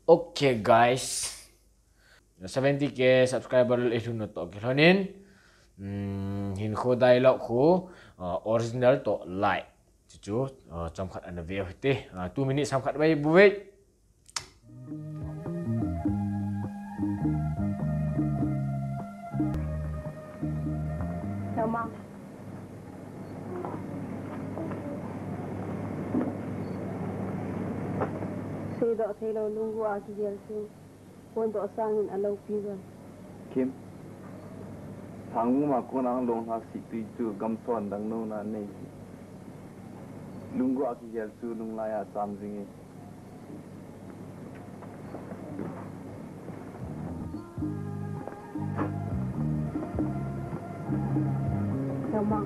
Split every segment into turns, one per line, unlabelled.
Okay guys, 70k subscriber itu nutok kilonin. Hinkho Dailogue ko original to Lite. Cucu camkat anda video teh 2 minit samkat baik buat.
BaeMang. Saya tak saya nunggu aku dia tu. Pun tak sangin alau pisan.
Kim, thằng mà cô nàng long ha si tùy chu gam son dang no na nei. Lunggu aki gel chu lung la ya tam zingi.
BaeMang.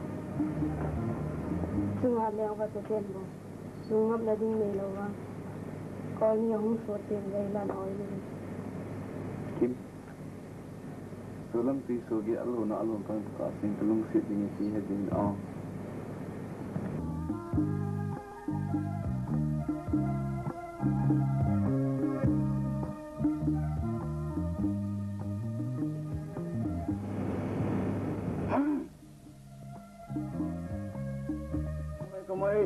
Sungai leo ka tu ten mo. Sungap na ding melo ka. Kau ni hong so ten gailan oi ni.
Kim, sulam ti sugi alu na alu kang ka sing tulung sit dingi si hedin oh. Kamay.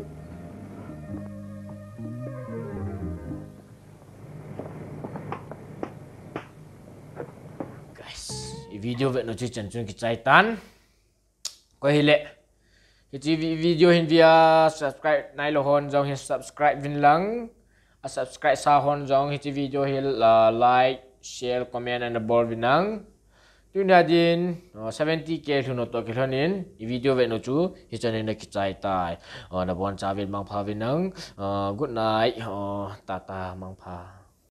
Video vek no cicen cun kicaitan. Kau hilek. Kici video hin via subscribe nai lohon jong hin subscribe vin lang. Subscribe sahon jong kici video hil like, share, comment and ball vinang. Tu nadin 70k tu no to kilonin. Video vek no cu kicen hin kicaitai. Na bon cawin mang pa vinang. Good night. Tata mang pa.